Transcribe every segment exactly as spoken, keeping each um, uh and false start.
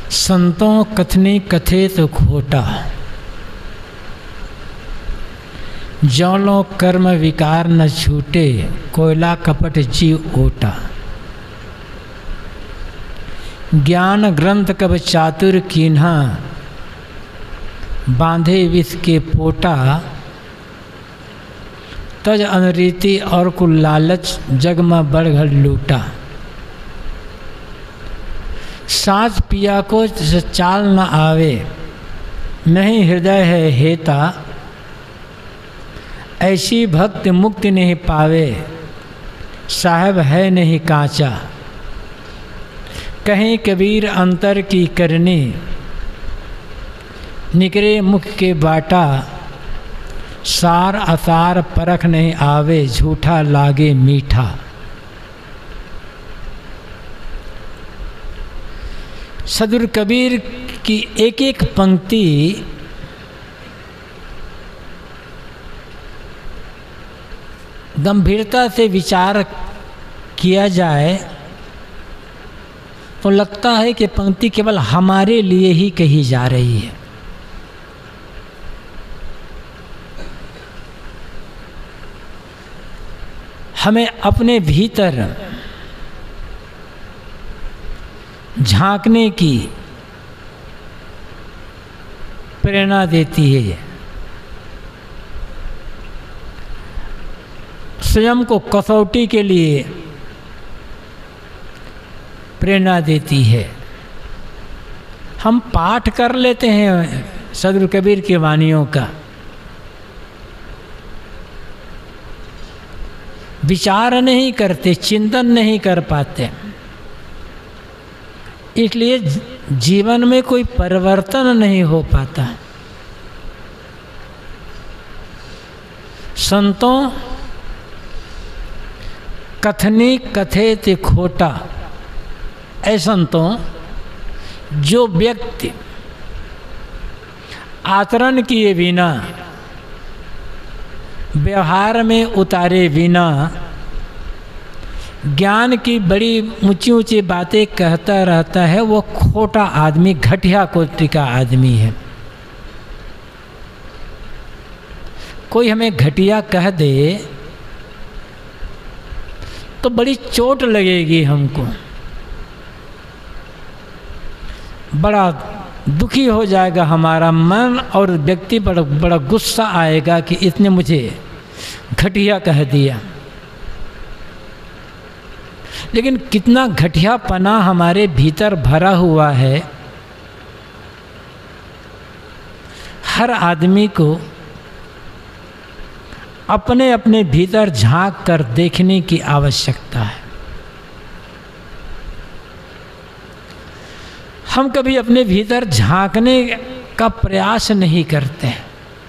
संतों कथनी कथे तो खोटा, जौलों कर्म विकार न छूटे, कोयला कपट जीव ओटा। ज्ञान ग्रंथ कब चातुर कीन्हा, बांधे विष के पोटा। तज अनरीति और कुल लालच, जग में बढ़ लूटा। साँच पिया को चाल न आवे, नहीं हृदय है हेता। ऐसी भक्त मुक्ति नहीं पावे, साहब है नहीं कांचा। कहीं कबीर अंतर की करनी, निकरे मुख के बाटा। सार असार परख नहीं आवे, झूठा लागे मीठा। सदगुरु कबीर की एक एक पंक्ति गंभीरता से विचार किया जाए तो लगता है कि पंक्ति केवल हमारे लिए ही कही जा रही है। हमें अपने भीतर झांकने की प्रेरणा देती है, स्वयं को कसौटी के लिए प्रेरणा देती है। हम पाठ कर लेते हैं सदगुरु कबीर की वाणियों का, विचार नहीं करते, चिंतन नहीं कर पाते, इसलिए जीवन में कोई परिवर्तन नहीं हो पाता। संतों कथनी कथे ते खोटा। ऐ संतों, जो व्यक्ति आचरण किए बिना, व्यवहार में उतारे बिना, ज्ञान की बड़ी ऊंची ऊंची बातें कहता रहता है, वो खोटा आदमी, घटिया कोटि का आदमी है। कोई हमें घटिया कह दे तो बड़ी चोट लगेगी हमको, बड़ा दुखी हो जाएगा हमारा मन, और व्यक्ति बड़ा बड़ा गुस्सा आएगा कि इसने मुझे घटिया कह दिया। लेकिन कितना घटियापना हमारे भीतर भरा हुआ है। हर आदमी को अपने अपने भीतर झांक कर देखने की आवश्यकता है। हम कभी अपने भीतर झांकने का प्रयास नहीं करते हैं।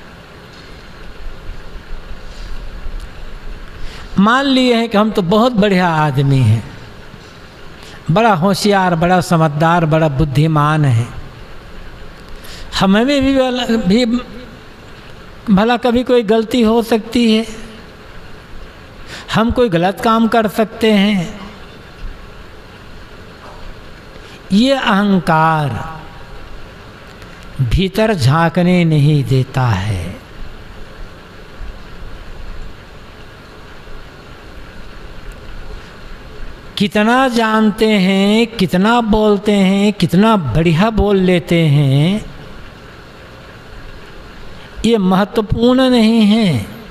मान लिए हैं कि हम तो बहुत बढ़िया आदमी हैं, बड़ा होशियार, बड़ा समझदार, बड़ा बुद्धिमान है। हमें भी, भी भला कभी कोई गलती हो सकती है, हम कोई गलत काम कर सकते हैं। ये अहंकार भीतर झांकने नहीं देता है। कितना जानते हैं, कितना बोलते हैं, कितना बढ़िया बोल लेते हैं, ये महत्वपूर्ण नहीं है।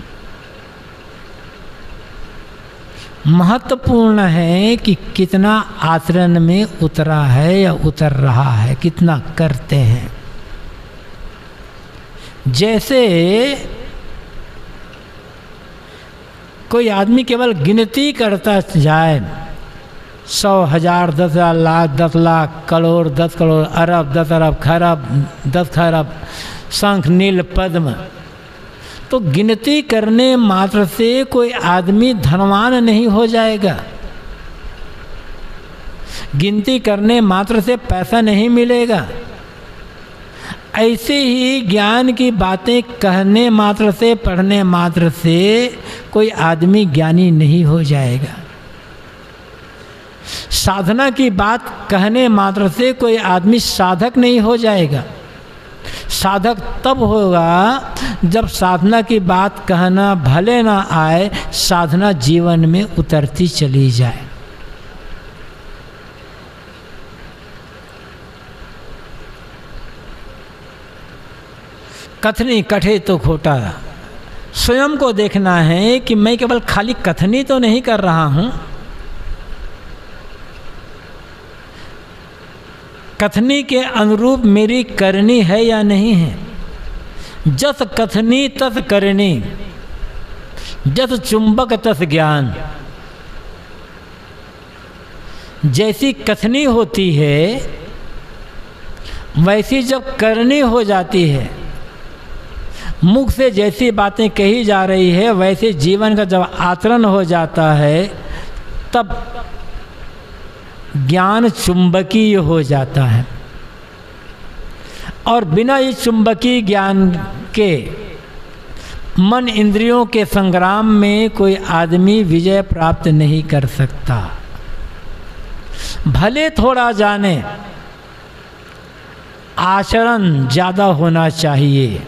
महत्वपूर्ण है कि कितना आचरण में उतरा है या उतर रहा है, कितना करते हैं। जैसे कोई आदमी केवल गिनती करता जाए, सौ हजार, दस हजार, लाख, दस लाख, करोड़, दस करोड़, अरब, दस अरब, खरब, दस खरब, शंख नील पद्म, तो गिनती करने मात्र से कोई आदमी धनवान नहीं हो जाएगा। गिनती करने मात्र से पैसा नहीं मिलेगा। ऐसे ही ज्ञान की बातें कहने मात्र से, पढ़ने मात्र से कोई आदमी ज्ञानी नहीं हो जाएगा। साधना की बात कहने मात्र से कोई आदमी साधक नहीं हो जाएगा। साधक तब होगा जब साधना की बात कहना भले ना आए, साधना जीवन में उतरती चली जाए। कथनी कठे तो खोटा। स्वयं को देखना है कि मैं केवल खाली कथनी तो नहीं कर रहा हूँ, कथनी के अनुरूप मेरी करनी है या नहीं है। जस कथनी तस करनी, जस चुंबक तस ज्ञान। जैसी कथनी होती है वैसी जब करनी हो जाती है, मुख से जैसी बातें कही जा रही है वैसे जीवन का जब आचरण हो जाता है, तब ज्ञान चुंबकीय हो जाता है। और बिना इस चुंबकीय ज्ञान के मन इंद्रियों के संग्राम में कोई आदमी विजय प्राप्त नहीं कर सकता। भले थोड़ा जाने, आचरण ज़्यादा होना चाहिए।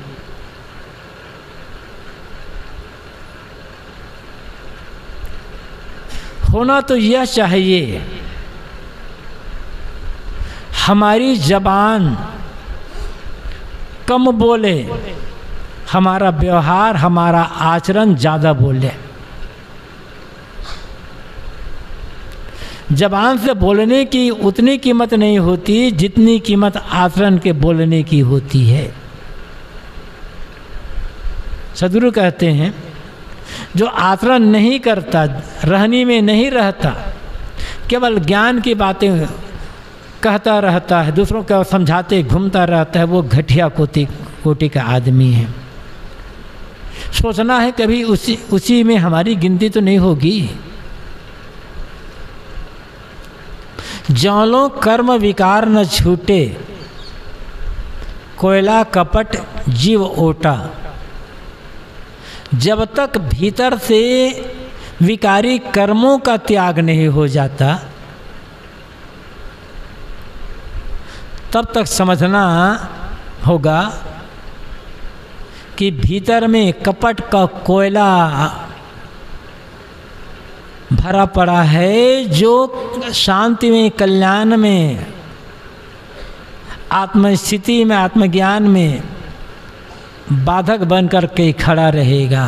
होना तो यह चाहिए हमारी जबान कम बोले, हमारा व्यवहार हमारा आचरण ज़्यादा बोले। जबान से बोलने की उतनी कीमत नहीं होती जितनी कीमत आचरण के बोलने की होती है। सदगुरु कहते हैं जो आचरण नहीं करता, रहनी में नहीं रहता, केवल ज्ञान की बातें कहता रहता है, दूसरों को समझाते घूमता रहता है, वो घटिया कोटि कोटि का आदमी है। सोचना है कभी उसी उसी में हमारी गिनती तो नहीं होगी। जौलों कर्म विकार न छूटे, कोयला कपट जीव ओटा। जब तक भीतर से विकारी कर्मों का त्याग नहीं हो जाता, तब तक समझना होगा कि भीतर में कपट का कोयला भरा पड़ा है, जो शांति में, कल्याण में, आत्मस्थिति में, आत्मज्ञान में बाधक बनकर के खड़ा रहेगा।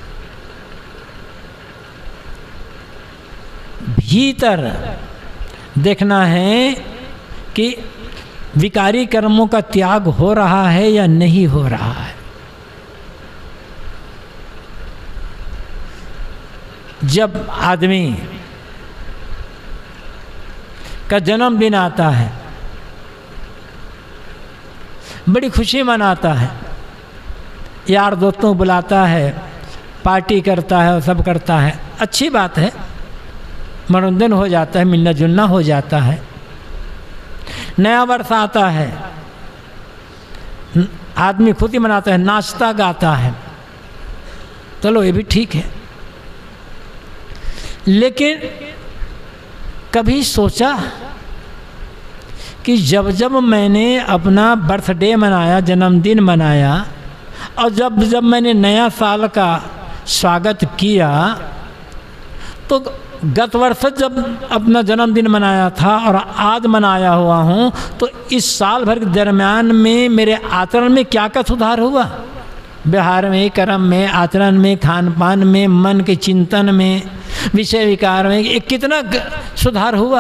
भीतर देखना है कि विकारी कर्मों का त्याग हो रहा है या नहीं हो रहा है। जब आदमी का जन्मदिन आता है, बड़ी खुशी मनाता है, यार दोस्तों बुलाता है, पार्टी करता है, सब करता है, अच्छी बात है, मनोरंजन हो जाता है, मिलना जुलना हो जाता है। नया वर्ष आता है, आदमी खुशी मनाता है, नाचता गाता है, चलो ये भी ठीक है। लेकिन कभी सोचा कि जब जब मैंने अपना बर्थडे मनाया, जन्मदिन मनाया, और जब जब मैंने नया साल का स्वागत किया, तो गत वर्ष जब अपना जन्मदिन मनाया था और आज मनाया हुआ हूँ, तो इस साल भर के दरम्यान में मेरे आचरण में क्या क्या सुधार हुआ? व्यवहार में, कर्म में, आचरण में, खान पान में, मन के चिंतन में, विषय विकार में, ये कितना सुधार हुआ?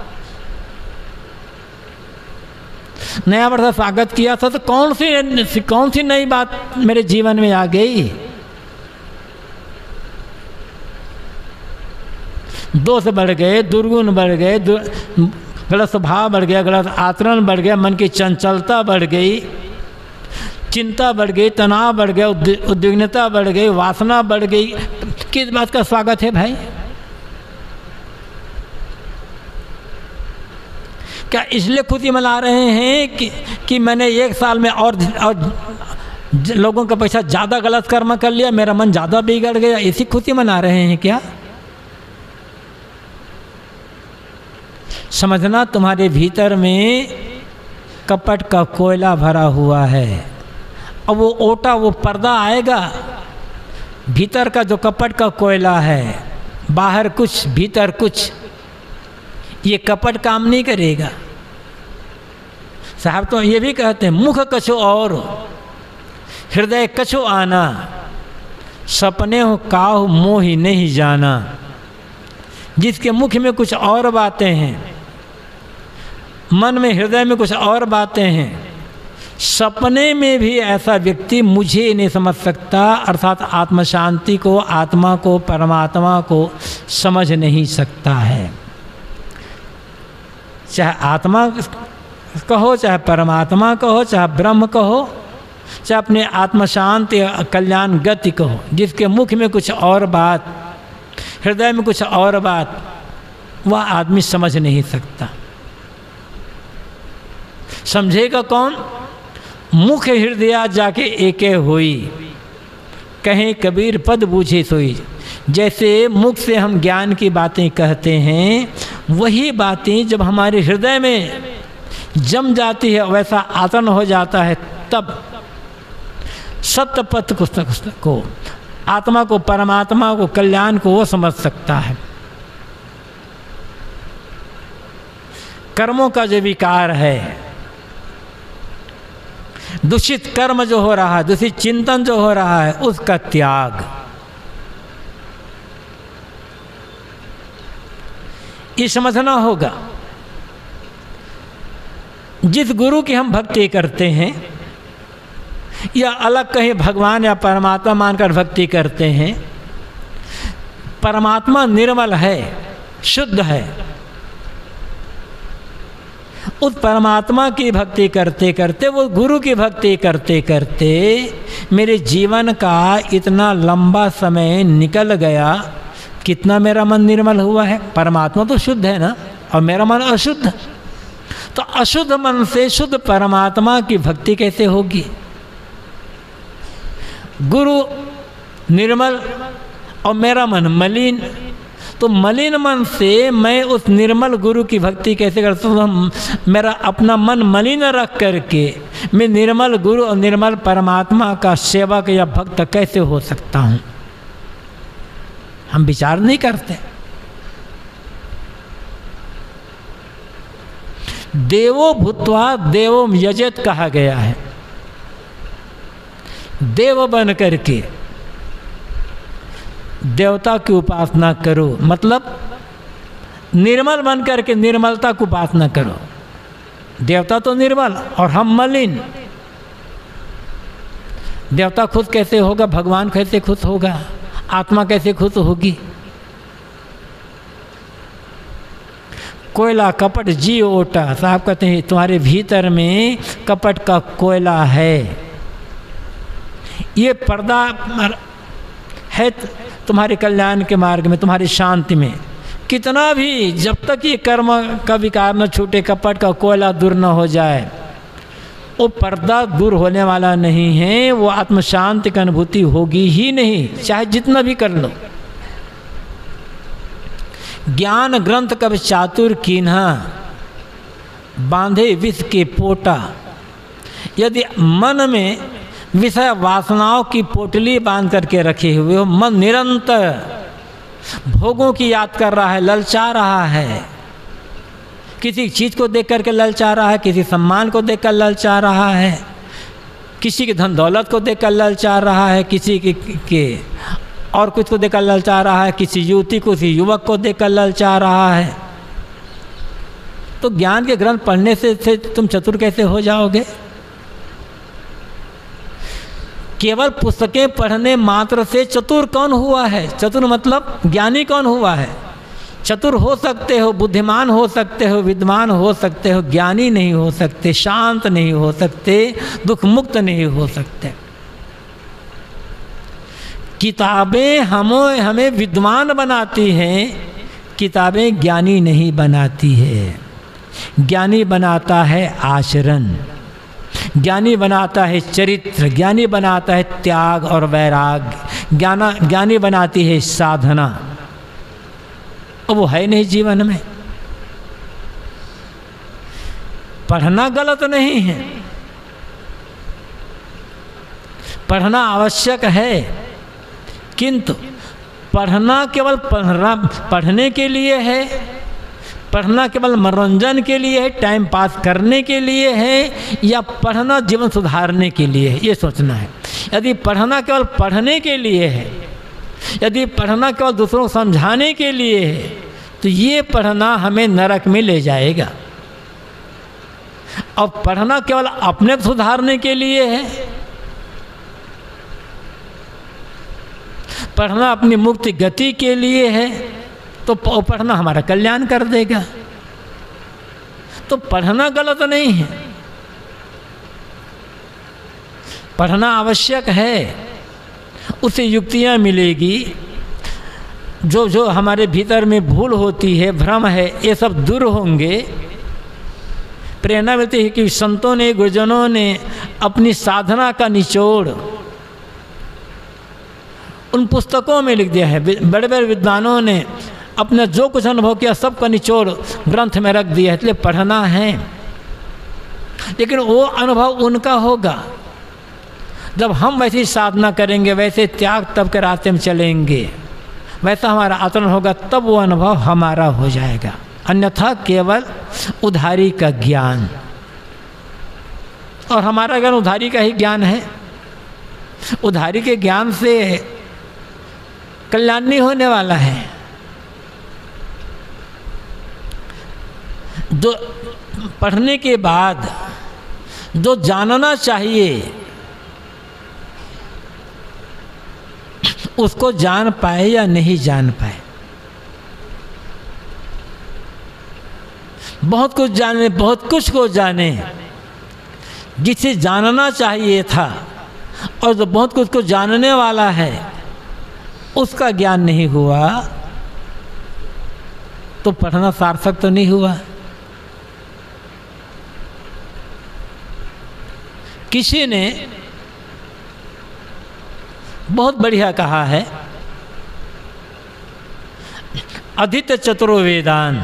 नया वर्ष स्वागत किया था तो कौन सी कौन सी नई बात मेरे जीवन में आ गई? दोष बढ़ गए, दुर्गुण बढ़ गए, गलत स्वभाव बढ़ गया, गलत आचरण बढ़ गया, मन की चंचलता बढ़ गई, चिंता बढ़ गई, तनाव बढ़ गया, उद्विग्नता बढ़ गई, वासना बढ़ गई। किस बात का स्वागत है भाई? क्या इसलिए खुशी मना रहे हैं कि कि मैंने एक साल में और, और लोगों का पैसा ज़्यादा गलत कर्म कर लिया, मेरा मन ज़्यादा बिगड़ गया, इसी खुशी मना रहे हैं क्या? समझना तुम्हारे भीतर में कपट का कोयला भरा हुआ है। अब वो ओटा, वो पर्दा आएगा, भीतर का जो कपट का कोयला है, बाहर कुछ भीतर कुछ, ये कपट काम नहीं करेगा। साहब तो ये भी कहते हैं, मुख कछु और हृदय कछु आना, सपने हो काहू मोहि नहीं जाना। जिसके मुख में कुछ और बातें हैं, मन में हृदय में कुछ और बातें हैं, सपने में भी ऐसा व्यक्ति मुझे नहीं समझ सकता, अर्थात आत्म शांति को, आत्मा को, परमात्मा को समझ नहीं सकता है। चाहे आत्मा कहो, चाहे परमात्मा कहो, चाहे ब्रह्म कहो, चाहे अपने आत्म शांति कल्याण गति कहो, जिसके मुख में कुछ और बात, हृदय में कुछ और बात, वह आदमी समझ नहीं सकता। समझेगा कौन? मुख हृदय जाके एके होई, कहें कबीर पद बूझे सोई। जैसे मुख से हम ज्ञान की बातें कहते हैं, वही बातें जब हमारे हृदय में जम जाती है, वैसा आतन हो जाता है, तब सत्य पथ को, आत्मा को, परमात्मा को, कल्याण को वो समझ सकता है। कर्मों का जो विकार है, दूषित कर्म जो हो रहा है, दूषित चिंतन जो हो रहा है, उसका त्याग, ये समझना होगा। जिस गुरु की हम भक्ति करते हैं, या अलग कहीं भगवान या परमात्मा मानकर भक्ति करते हैं, परमात्मा निर्मल है, शुद्ध है। उस परमात्मा की भक्ति करते करते, वो गुरु की भक्ति करते करते मेरे जीवन का इतना लंबा समय निकल गया, कितना मेरा मन निर्मल हुआ है। परमात्मा तो शुद्ध है ना, और मेरा मन अशुद्ध, तो अशुद्ध मन से शुद्ध परमात्मा की भक्ति कैसे होगी? गुरु निर्मल और मेरा मन मलिन, तो मलिन मन से मैं उस निर्मल गुरु की भक्ति कैसे करता हूँ? मेरा अपना मन मलिन रख करके मैं निर्मल गुरु और निर्मल परमात्मा का सेवक या भक्त कैसे हो सकता हूँ? हम विचार नहीं करते। देवो भूत्वा देवो यजत कहा गया है। देव बन करके देवता की उपासना करो, मतलब निर्मल बन करके निर्मलता की उपासना करो। देवता तो निर्मल और हम मलिन। देवता खुद कैसे होगा? भगवान कैसे खुद होगा? आत्मा कैसे खुद होगी? कोयला कपट जी ओटा, साहब कहते हैं तुम्हारे भीतर में कपट का कोयला है। ये पर्दा है तुम्हारे कल्याण के मार्ग में, तुम्हारी शांति में। कितना भी जब तक ये कर्म का विकार न छूटे, कपट का कोयला दूर न हो जाए, वो पर्दा दूर होने वाला नहीं है। वो आत्म शांति की अनुभूति होगी ही नहीं, चाहे जितना भी कर लो। ज्ञान ग्रंथ कब चातुर कीन्हा, बांधे विष के पोटा। यदि मन में विषय वासनाओं की पोटली बांध करके रखे हुए हो, मन निरंतर भोगों की याद कर रहा है, ललचा रहा है, किसी चीज़ को देख करके ललचा रहा है, किसी सम्मान को देखकर ललचा रहा है, किसी की धन दौलत को देखकर ललचा रहा है, किसी के, के और कुछ को देखकर ललचा रहा है, किसी युवती को, किसी युवक को देखकर ललचा रहा है, तो ज्ञान के ग्रंथ पढ़ने से, से तुम चतुर कैसे हो जाओगे? केवल पुस्तकें पढ़ने मात्र से चतुर कौन हुआ है? चतुर मतलब ज्ञानी कौन हुआ है? चतुर हो सकते हो, बुद्धिमान हो सकते हो, विद्वान हो सकते हो, ज्ञानी नहीं हो सकते, शांत नहीं हो सकते, दुख मुक्त नहीं हो सकते। किताबें हमें हमें विद्वान बनाती हैं, किताबें ज्ञानी नहीं बनाती है। ज्ञानी बनाता है आचरण, ज्ञानी बनाता है चरित्र, ज्ञानी बनाता है त्याग और वैराग्य, ज्ञाना ज्ञानी बनाती है साधना। अब वो है नहीं जीवन में। पढ़ना गलत नहीं है, पढ़ना आवश्यक है, किंतु पढ़ना केवल पढ़ना पढ़ने के लिए है, पढ़ना केवल मनोरंजन के लिए है, टाइम पास करने के लिए है, या पढ़ना जीवन सुधारने के लिए है, ये सोचना है। यदि पढ़ना केवल पढ़ने के लिए है, यदि पढ़ना केवल दूसरों को समझाने के लिए है, तो ये पढ़ना हमें नरक में ले जाएगा। और पढ़ना केवल अपने को सुधारने के लिए है, पढ़ना अपनी मुक्ति गति के लिए है, तो पढ़ना हमारा कल्याण कर देगा। तो पढ़ना गलत नहीं है, पढ़ना आवश्यक है, उसे युक्तियाँ मिलेगी, जो जो हमारे भीतर में भूल होती है, भ्रम है, ये सब दूर होंगे। प्रेरणा मिलती है कि संतों ने, गुरुजनों ने अपनी साधना का निचोड़ उन पुस्तकों में लिख दिया है। बड़े बड़े विद्वानों ने अपना जो कुछ अनुभव किया सब का निचोड़ ग्रंथ में रख दिया है, इसलिए पढ़ना है। लेकिन वो अनुभव उनका होगा जब हम वैसी साधना करेंगे, वैसे त्याग तब के रास्ते में चलेंगे, वैसा हमारा आचरण होगा, तब वो अनुभव हमारा हो जाएगा। अन्यथा केवल उधारी का ज्ञान, और हमारा ज्ञान उधारी का ही ज्ञान है। उधारी के ज्ञान से कल्याण नहीं होने वाला है। जो पढ़ने के बाद जो जानना चाहिए उसको जान पाए या नहीं जान पाए, बहुत कुछ जाने, बहुत कुछ को जाने, जिसे जानना चाहिए था और जो बहुत कुछ को जानने वाला है उसका ज्ञान नहीं हुआ, तो पढ़ना सार्थक तो नहीं हुआ। किसी ने बहुत बढ़िया कहा है, अधित चतुरो वेदान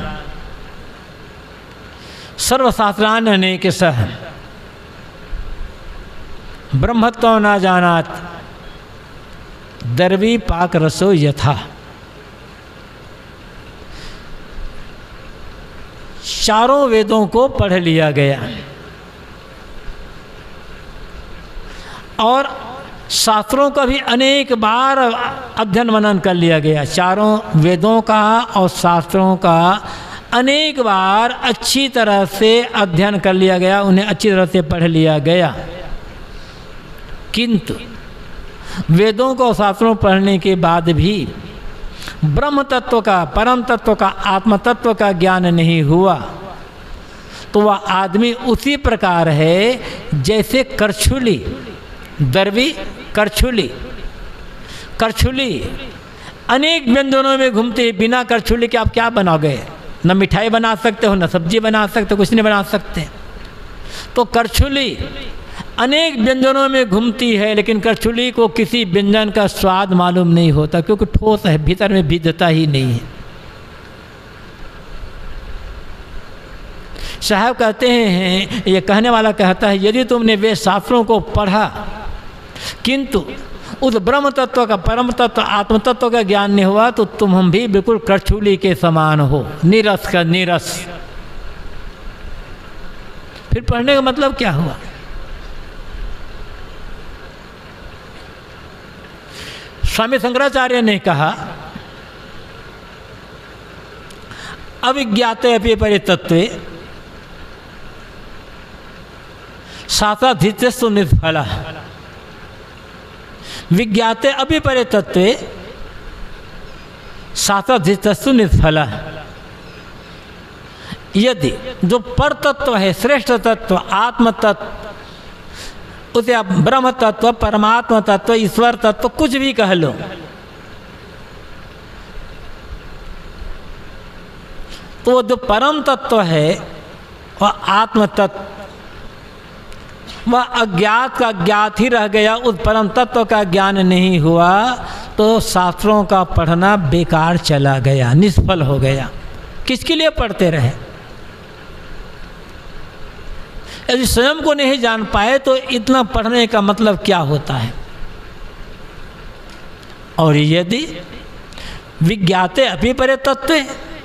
सर्वशास्त्रान अनेक सह ब्रह्मत्व न जानात दर्वी पाक रसो यथा। चारों वेदों को पढ़ लिया गया और शास्त्रों का भी अनेक बार अध्ययन मनन कर लिया गया। चारों वेदों का और शास्त्रों का अनेक बार अच्छी तरह से अध्ययन कर लिया गया, उन्हें अच्छी तरह से पढ़ लिया गया। किंतु वेदों को शास्त्रों पढ़ने के बाद भी ब्रह्म तत्व का, परम तत्व का, आत्म तत्व का ज्ञान नहीं हुआ, तो वह आदमी उसी प्रकार है जैसे करछुली, दरवी करछुली, करछुली अनेक व्यंजनों में घूमती है। बिना करछुली के आप क्या बनाओगे? न मिठाई बना सकते हो, न सब्जी बना सकते हो, कुछ नहीं बना सकते। तो करछुली अनेक व्यंजनों में घूमती है, लेकिन करछुली को किसी व्यंजन का स्वाद मालूम नहीं होता, क्योंकि ठोस है, भीतर में विधता ही नहीं है। साहब कहते हैं, ये कहने वाला कहता है, यदि तुमने वे शास्त्रों को पढ़ा किंतु उस ब्रह्म तत्व का, परम तत्व, आत्म तत्व का ज्ञान नहीं हुआ, तो तुम हम भी बिल्कुल करछुली के समान हो, नीरस का नीरस। फिर पढ़ने का मतलब क्या हुआ? स्वामी शंकराचार्य ने कहा, अविज्ञाते अपि परितत्वे शास्त्राधीतस्तु निष्फला, विज्ञाते अपि परितत्वे शास्त्राधीतस्तु निष्फला। यदि जो पर तत्व है, श्रेष्ठ तत्व, आत्म तत्व, उसे आप ब्रह्म तत्व, परमात्मा तत्व, ईश्वर तत्व कुछ भी कह लो, तो वो जो परम तत्व है वह आत्म तत्व, वह अज्ञात का ज्ञात ही रह गया, उस परम तत्व का ज्ञान नहीं हुआ, तो शास्त्रों का पढ़ना बेकार चला गया, निष्फल हो गया। किसके लिए पढ़ते रहे? यदि स्वयं को नहीं जान पाए तो इतना पढ़ने का मतलब क्या होता है। और यदि विज्ञाते अपि परे तत्व,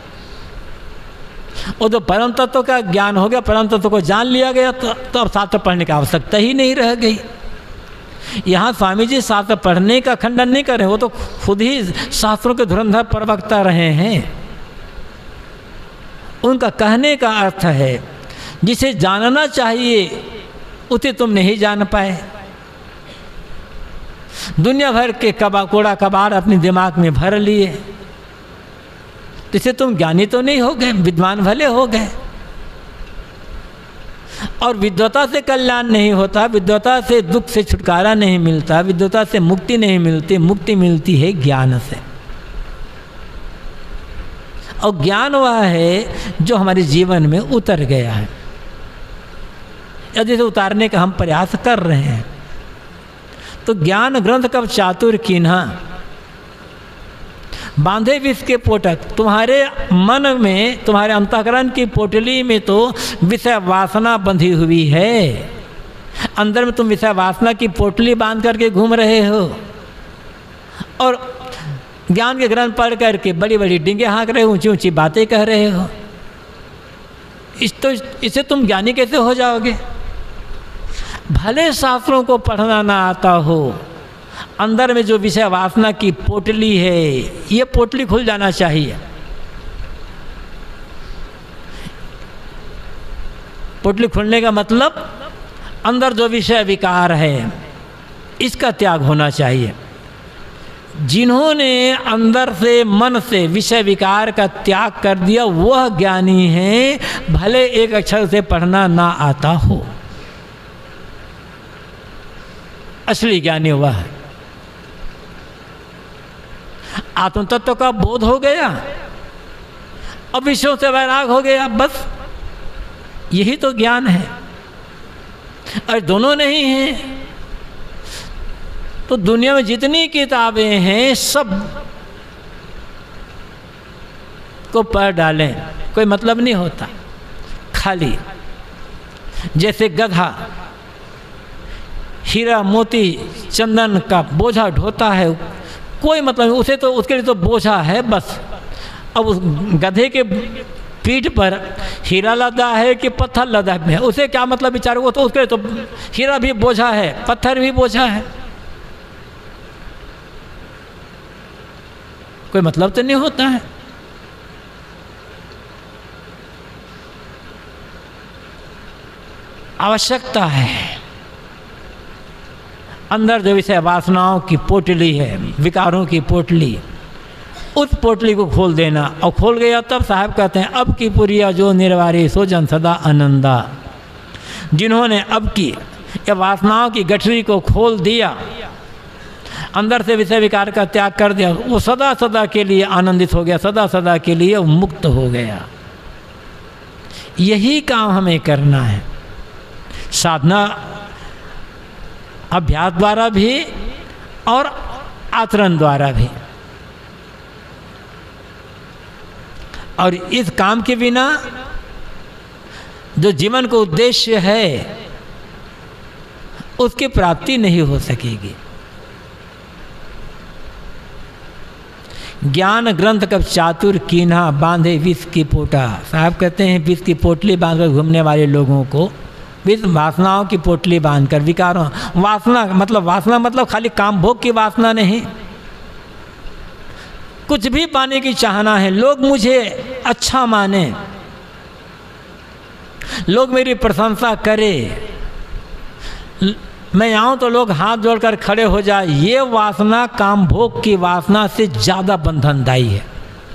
वो तो परम तत्व का ज्ञान हो गया, परम तत्व को जान लिया गया, तो, तो अब शास्त्र पढ़ने की आवश्यकता ही नहीं रह गई। यहाँ स्वामी जी शास्त्र पढ़ने का खंडन नहीं कर रहे, वो तो खुद ही शास्त्रों के धुरंधर प्रवक्ता रहे हैं। उनका कहने का अर्थ है जिसे जानना चाहिए उसे तुम नहीं जान पाए। दुनिया भर के कबा कूड़ा कबाड़ अपने दिमाग में भर लिए, इससे तुम ज्ञानी तो नहीं हो गए, विद्वान भले हो गए। और विद्वता से कल्याण नहीं होता, विद्वता से दुख से छुटकारा नहीं मिलता, विद्वता से मुक्ति नहीं मिलती, मुक्ति मिलती है ज्ञान से। और ज्ञान वह है जो हमारे जीवन में उतर गया है, यदि इसे उतारने का हम प्रयास कर रहे हैं। तो ज्ञान ग्रंथ कब चातुर कीन्हा, बांधे विष के पोटक। तुम्हारे मन में, तुम्हारे अंतःकरण की पोटली में तो विषय वासना बंधी हुई है। अंदर में तुम विषय वासना की पोटली बांध करके घूम रहे हो और ज्ञान के ग्रंथ पढ़ करके बड़ी बड़ी डिंगे हाँक रहे हो, ऊंची ऊंची बातें कह रहे हो। इस तो इससे तुम ज्ञानी कैसे हो जाओगे। भले शास्त्रों को पढ़ना ना आता हो, अंदर में जो विषय वासना की पोटली है, ये पोटली खुल जाना चाहिए। पोटली खुलने का मतलब अंदर जो विषय विकार है इसका त्याग होना चाहिए। जिन्होंने अंदर से, मन से विषय विकार का त्याग कर दिया वह ज्ञानी है, भले एक अक्षर से पढ़ना ना आता हो। असली ज्ञानी हुआ है। आत्म तत्व का बोध हो गया, अब विषयों से वैराग हो गया, बस यही तो ज्ञान है। और दोनों नहीं हैं तो दुनिया में जितनी किताबें हैं सब को पढ़ डालें, कोई मतलब नहीं होता। खाली जैसे गधा हीरा मोती चंदन का बोझा ढोता है, कोई मतलब नहीं उसे, तो उसके लिए तो बोझा है बस। अब उस गधे के पीठ पर हीरा लदा है कि पत्थर लदा है, उसे क्या मतलब विचार को, तो उसके लिए तो हीरा भी बोझा है, पत्थर भी बोझा है, कोई मतलब तो नहीं होता है। आवश्यकता है अंदर जो विषय वासनाओं की पोटली है, विकारों की पोटली, उस पोटली को खोल देना। और खोल गया तब साहब कहते हैं अब की पुरिया जो निर्वारी सो जन सदा आनंदा। जिन्होंने अब की या वासनाओं की गठरी को खोल दिया, अंदर से विषय विकार का त्याग कर दिया, वो सदा सदा के लिए आनंदित हो गया, सदा सदा के लिए मुक्त हो गया। यही काम हमें करना है, साधना अभ्यास द्वारा भी और आचरण द्वारा भी। और इस काम के बिना जो जीवन का उद्देश्य है उसकी प्राप्ति नहीं हो सकेगी। ज्ञान ग्रंथ कब चातुर कीन्हा बांधे विष की पोटा। साहब कहते हैं विष की पोटली बांधकर घूमने वाले लोगों को, विष वासनाओं की पोटली बांधकर, विकारों, वासना मतलब वासना मतलब खाली काम भोग की वासना नहीं, कुछ भी पाने की चाहना है। लोग मुझे अच्छा माने, लोग मेरी प्रशंसा करे, मैं आऊँ तो लोग हाथ जोड़कर खड़े हो जाए, ये वासना काम भोग की वासना से ज़्यादा बंधनदायी है।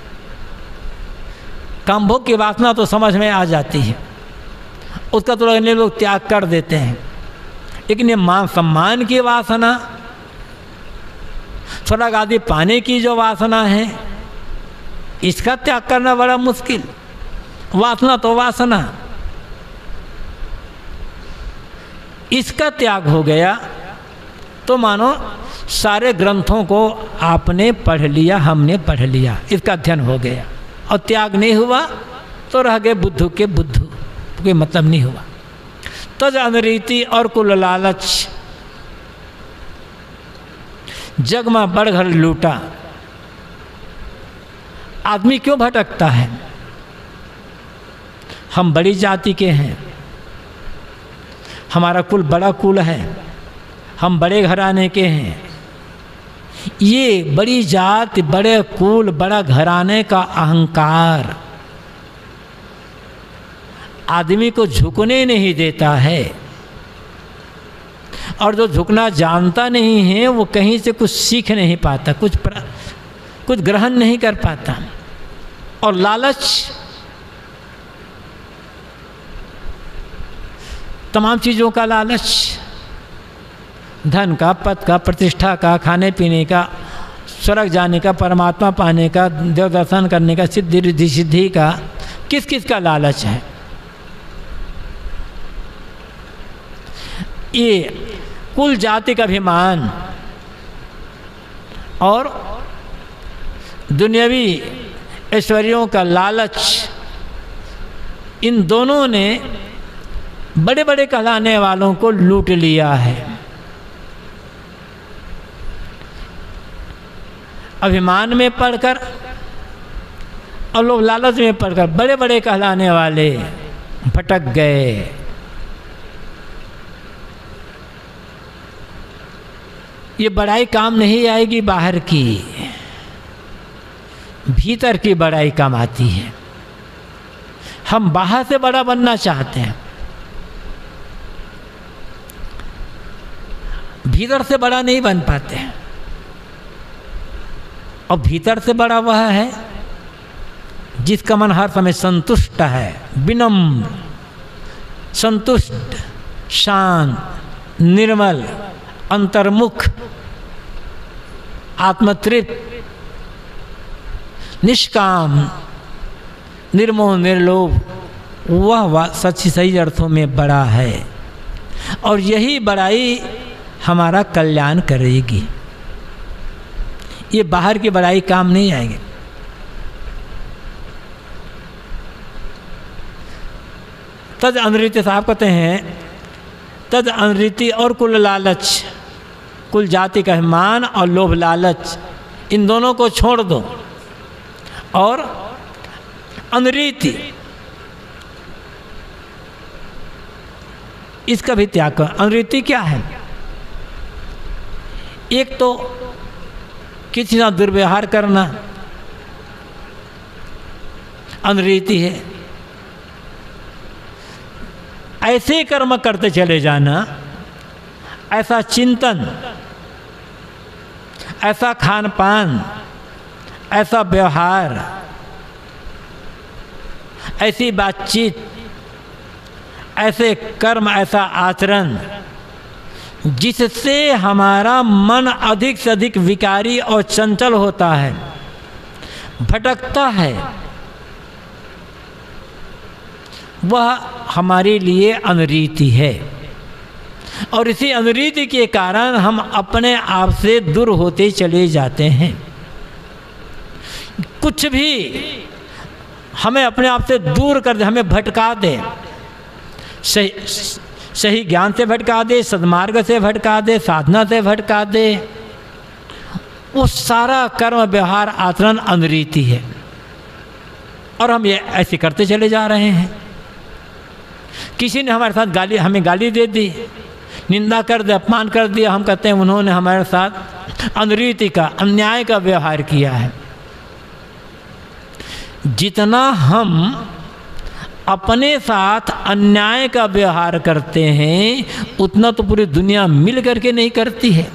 काम भोग की वासना तो समझ में आ जाती है, उसका तो अन्य लोग त्याग कर देते हैं। लेकिन ये मान सम्मान की वासना, थोड़ा आदि पाने की जो वासना है, इसका त्याग करना बड़ा मुश्किल। वासना तो वासना, इसका त्याग हो गया तो मानो सारे ग्रंथों को आपने पढ़ लिया, हमने पढ़ लिया, इसका अध्ययन हो गया। और त्याग नहीं हुआ तो रह गए बुद्धू के बुद्धू, कोई मतलब नहीं हुआ। तज अनरीति और कुल लालच, जग में बड़ घर लूटा। आदमी क्यों भटकता है? हम बड़ी जाति के हैं, हमारा कुल बड़ा कुल है, हम बड़े घराने के हैं। ये बड़ी जाति, बड़े कुल, बड़ा घराने का अहंकार आदमी को झुकने नहीं देता है। और जो झुकना जानता नहीं है वो कहीं से कुछ सीख नहीं पाता, कुछ प्र, कुछ ग्रहण नहीं कर पाता। और लालच तमाम चीज़ों का लालच, धन का, पद का, प्रतिष्ठा का, खाने पीने का, स्वर्ग जाने का, परमात्मा पाने का, देव दर्शन करने का, सिद्धि रिद्धि सिद्धि का, किस किस का लालच है? ये कुल जाति का अभिमान और दुनियावी ऐश्वर्यों का लालच, इन दोनों ने बड़े बड़े कहलाने वालों को लूट लिया है। अभिमान में पड़कर और लोग लालच में पड़कर बड़े बड़े कहलाने वाले भटक गए। ये बड़ाई काम नहीं आएगी बाहर की, भीतर की बड़ाई काम आती है। हम बाहर से बड़ा बनना चाहते हैं, भीतर से बड़ा नहीं बन पाते हैं। और भीतर से बड़ा वह है जिसका मन हर समय संतुष्ट है, विनम्र, संतुष्ट, शांत, निर्मल, अंतर्मुख, आत्मतृप्त, निष्काम, निर्मोह, निर्लोभ, वह सच्ची सही अर्थों में बड़ा है। और यही बड़ाई हमारा कल्याण करेगी। ये बाहर की बड़ाई काम नहीं आएगी। तद अनरीति साहब कहते हैं, तद अनरीति और कुल लालच, कुल जाति का अभिमान और लोभ लालच, इन दोनों को छोड़ दो और अनरीति, इसका भी त्याग करो। अनरीति क्या है? एक तो किसी का दुर्व्यवहार करना अनरीति है। ऐसे कर्म करते चले जाना, ऐसा चिंतन, ऐसा खान पान, ऐसा व्यवहार, ऐसी बातचीत, ऐसे कर्म, ऐसा आचरण जिससे हमारा मन अधिक से अधिक विकारी और चंचल होता है, भटकता है, वह हमारे लिए अनरीति है। और इसी अनरीति के कारण हम अपने आप से दूर होते चले जाते हैं। कुछ भी हमें अपने आप से दूर कर दे, हमें भटका दे, सही सही ज्ञान से भटका दे, सद्मार्ग से भटका दे, साधना से भटका दे, वो सारा कर्म, व्यवहार, आचरण अनरीति है। और हम ये ऐसे करते चले जा रहे हैं। किसी ने हमारे साथ गाली, हमें गाली दे दी, निंदा कर दे, अपमान कर दिया, हम कहते हैं उन्होंने हमारे साथ अनरीति का, अन्याय का व्यवहार किया है। जितना हम अपने साथ अन्याय का व्यवहार करते हैं उतना तो पूरी दुनिया मिल करके नहीं करती है।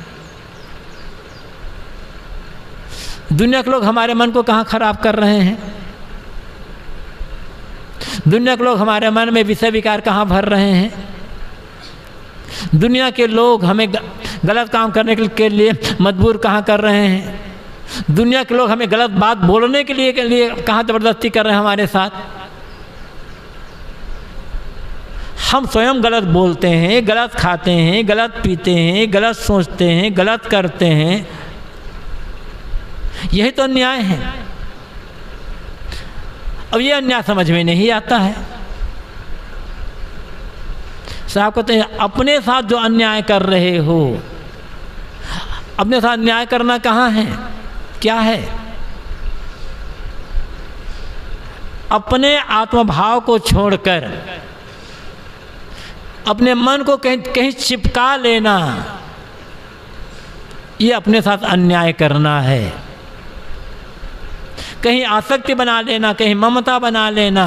दुनिया के लोग हमारे मन को कहाँ खराब कर रहे हैं? दुनिया के लोग हमारे मन में विषय विकार कहाँ भर रहे हैं? दुनिया के लोग हमें गलत काम करने के लिए मजबूर कहाँ कर रहे हैं? दुनिया के लोग हमें गलत बात बोलने के लिए के लिए कहाँ ज़बरदस्ती कर रहे हैं हमारे साथ? हम स्वयं गलत बोलते हैं, गलत खाते हैं, गलत पीते हैं, गलत सोचते हैं, गलत करते हैं। यही तो अन्याय है। अब ये अन्याय समझ में नहीं आता है। साहब कहते हैं अपने साथ जो अन्याय कर रहे हो, अपने साथ न्याय करना कहाँ है, क्या है? अपने आत्मभाव को छोड़कर अपने मन को कहीं कहीं चिपका लेना, ये अपने साथ अन्याय करना है। कहीं आसक्ति बना लेना, कहीं ममता बना लेना,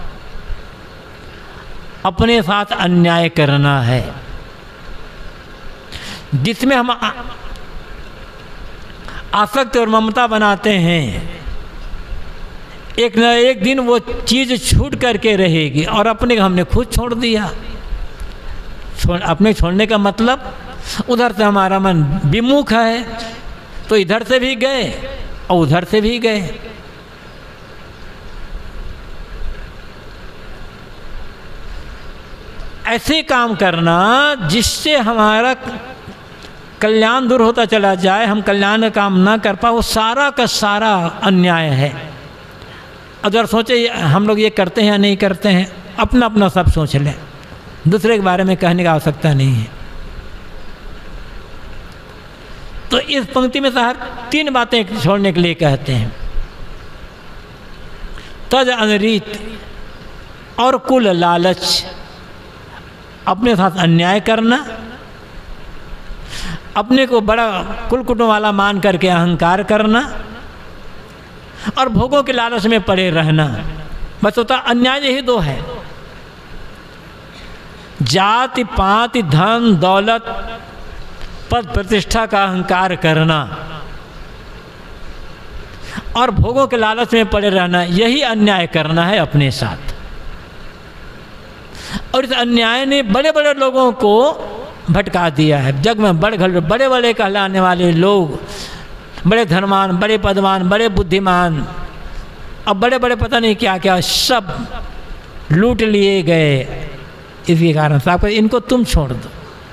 अपने साथ अन्याय करना है। जिसमें हम आसक्ति और ममता बनाते हैं, एक न एक दिन वो चीज़ छूट करके रहेगी और अपने हमने खुद छोड़ दिया। छोड़ अपने छोड़ने का मतलब उधर से हमारा मन विमुख है, तो इधर से भी गए और उधर से भी गए। ऐसे काम करना जिससे हमारा कल्याण दूर होता चला जाए, हम कल्याण का काम ना कर पाए, वो सारा का सारा अन्याय है। अगर सोचे हम लोग ये करते हैं या नहीं करते हैं, अपना अपना सब सोच लें, दूसरे के बारे में कहने की आवश्यकता नहीं है। तो इस पंक्ति में साहब तीन बातें छोड़ने के लिए कहते हैं। तज अनरीत और कुल लालच, अपने साथ अन्याय करना, अपने को बड़ा कुल कुटुंब वाला मान करके अहंकार करना और भोगों के लालच में पड़े रहना। बस होता अन्याय यही दो है। जाति पाति धन दौलत पद प्रतिष्ठा का अहंकार करना और भोगों के लालच में पड़े रहना, यही अन्याय करना है अपने साथ। और इस अन्याय ने बड़े बड़े लोगों को भटका दिया है। जग में बड़े बड़े बड़े कहलाने वाले लोग, बड़े धनवान, बड़े पदवान, बड़े बुद्धिमान, अब बड़े बड़े पता नहीं क्या क्या सब लूट लिए गए। इसी कारण साहब इनको तुम छोड़ दो।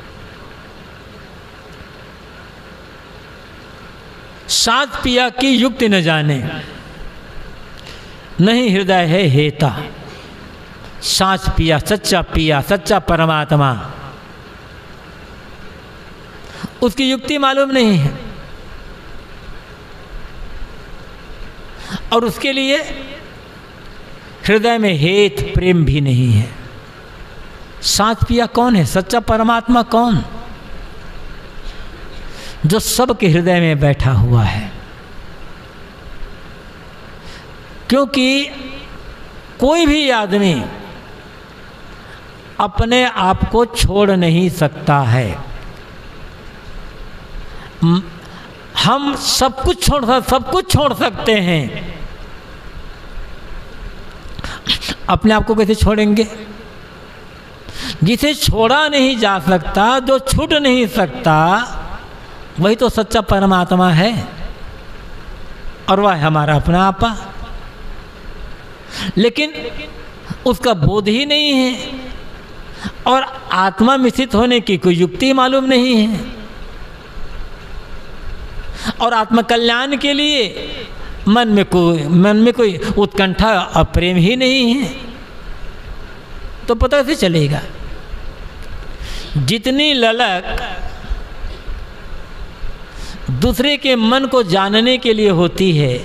सात पिया की युक्ति न जाने, नहीं हृदय है हेता। साच पिया, सच्चा पिया, सच्चा परमात्मा, उसकी युक्ति मालूम नहीं है और उसके लिए हृदय में हेत प्रेम भी नहीं है। साच पिया कौन है? सच्चा परमात्मा कौन? जो सबके हृदय में बैठा हुआ है। क्योंकि कोई भी आदमी अपने आप को छोड़ नहीं सकता है। हम सब कुछ छोड़ सब कुछ छोड़ सकते हैं, अपने आप को कैसे छोड़ेंगे? जिसे छोड़ा नहीं जा सकता, जो छूट नहीं सकता, वही तो सच्चा परमात्मा है और वह है हमारा अपना आपा। लेकिन उसका बोध ही नहीं है और आत्मा मिश्रित होने की कोई युक्ति मालूम नहीं है और आत्म कल्याण के लिए मन में कोई मन में कोई उत्कंठा और प्रेम ही नहीं है, तो पता कैसे चलेगा? जितनी ललक दूसरे के मन को जानने के लिए होती है,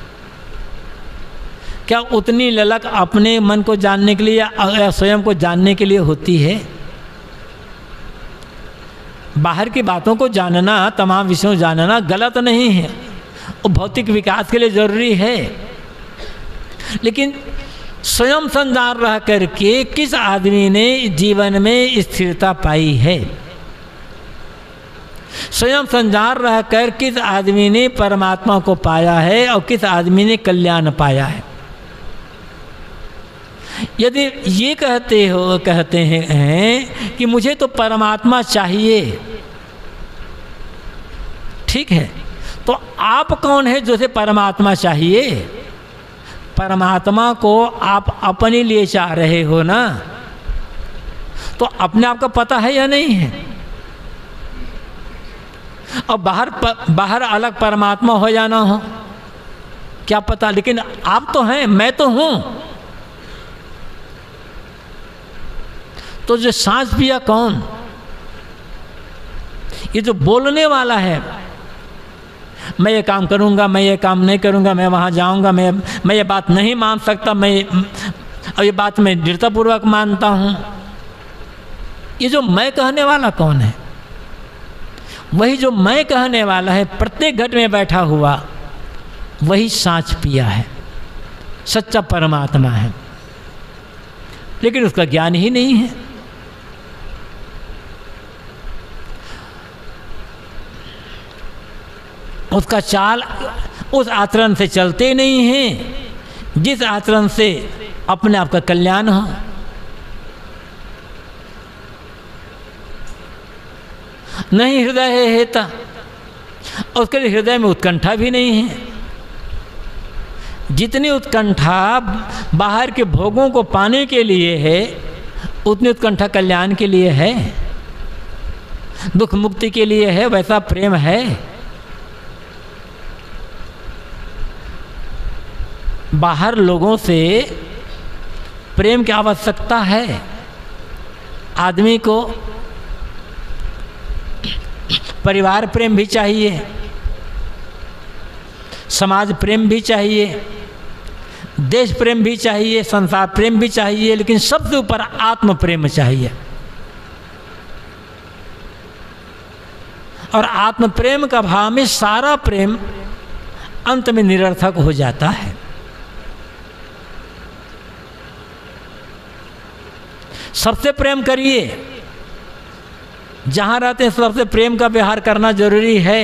क्या उतनी ललक अपने मन को जानने के लिए या स्वयं को जानने के लिए होती है? बाहर की बातों को जानना, तमाम विषयों जानना गलत नहीं है, वो भौतिक विकास के लिए जरूरी है। लेकिन स्वयं संजार रह करके किस आदमी ने जीवन में स्थिरता पाई है? स्वयं संजार रह कर किस आदमी ने परमात्मा को पाया है और किस आदमी ने कल्याण पाया है? यदि ये कहते हो कहते हैं कि मुझे तो परमात्मा चाहिए, ठीक है, तो आप कौन है जो से परमात्मा चाहिए? परमात्मा को आप अपने लिए चाह रहे हो ना, तो अपने आप का पता है या नहीं है? और बाहर प, बाहर अलग परमात्मा हो जाना हो क्या पता, लेकिन आप तो हैं, मैं तो हूं। तो जो सांस पिया कौन? ये जो बोलने वाला है, मैं ये काम करूंगा, मैं ये काम नहीं करूंगा, मैं वहाँ जाऊंगा, मैं मैं ये बात नहीं मान सकता, मैं और ये बात मैं दृढ़तापूर्वक मानता हूँ, ये जो मैं कहने वाला कौन है? वही जो मैं कहने वाला है, प्रत्येक घट में बैठा हुआ, वही सांस पिया है, सच्चा परमात्मा है। लेकिन उसका ज्ञान ही नहीं है। उसका चाल उस आचरण से चलते नहीं हैं जिस आचरण से अपने आप का कल्याण हो। नहीं हृदय है हेता, उसके लिए हृदय में उत्कंठा भी नहीं है। जितनी उत्कंठा बाहर के भोगों को पाने के लिए है, उतनी उत्कंठा कल्याण के लिए है, दुख मुक्ति के लिए है। वैसा प्रेम है। बाहर लोगों से प्रेम की आवश्यकता है। आदमी को परिवार प्रेम भी चाहिए, समाज प्रेम भी चाहिए, देश प्रेम भी चाहिए, संसार प्रेम भी चाहिए, लेकिन सबसे ऊपर आत्म प्रेम चाहिए। और आत्म प्रेम का भाव में सारा प्रेम अंत में निरर्थक हो जाता है। सबसे प्रेम करिए, जहां रहते हैं सबसे प्रेम का व्यवहार करना जरूरी है,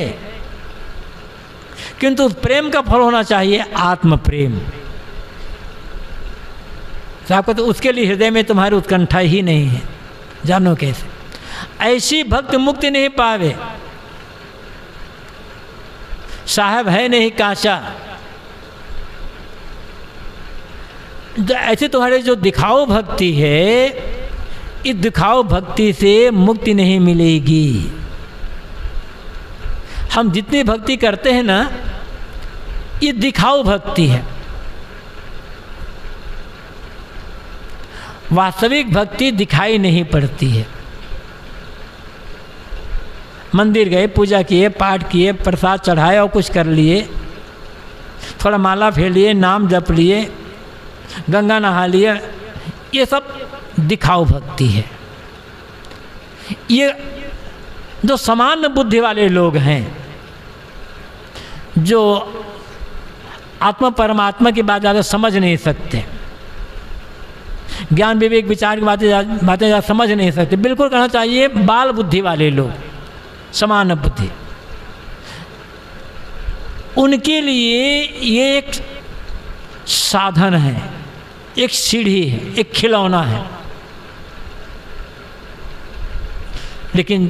किंतु प्रेम का फल होना चाहिए आत्म प्रेम। आपको तो उसके लिए हृदय में तुम्हारी उत्कंठा ही नहीं है। जानो कैसे? ऐसी भक्त मुक्ति नहीं पावे, साहब है नहीं कांचा। ऐसे तुम्हारे जो दिखाओ भक्ति है, इस दिखाओ भक्ति से मुक्ति नहीं मिलेगी। हम जितनी भक्ति करते हैं ना, ये दिखाओ भक्ति है। वास्तविक भक्ति दिखाई नहीं पड़ती है। मंदिर गए, पूजा किए, पाठ किए, प्रसाद चढ़ाए और कुछ कर लिए, थोड़ा माला फेर लिए, नाम जप लिए, गंगा नहा लिए, ये सब दिखाओ भक्ति है। ये जो सामान्य बुद्धि वाले लोग हैं, जो आत्मा परमात्मा की बात ज़्यादा समझ नहीं सकते, ज्ञान विवेक विचार की बातें बातें ज़्यादा समझ नहीं सकते, बिल्कुल कहना चाहिए बाल बुद्धि वाले लोग, सामान्य बुद्धि, उनके लिए ये एक साधन है, एक सीढ़ी है, एक खिलौना है। लेकिन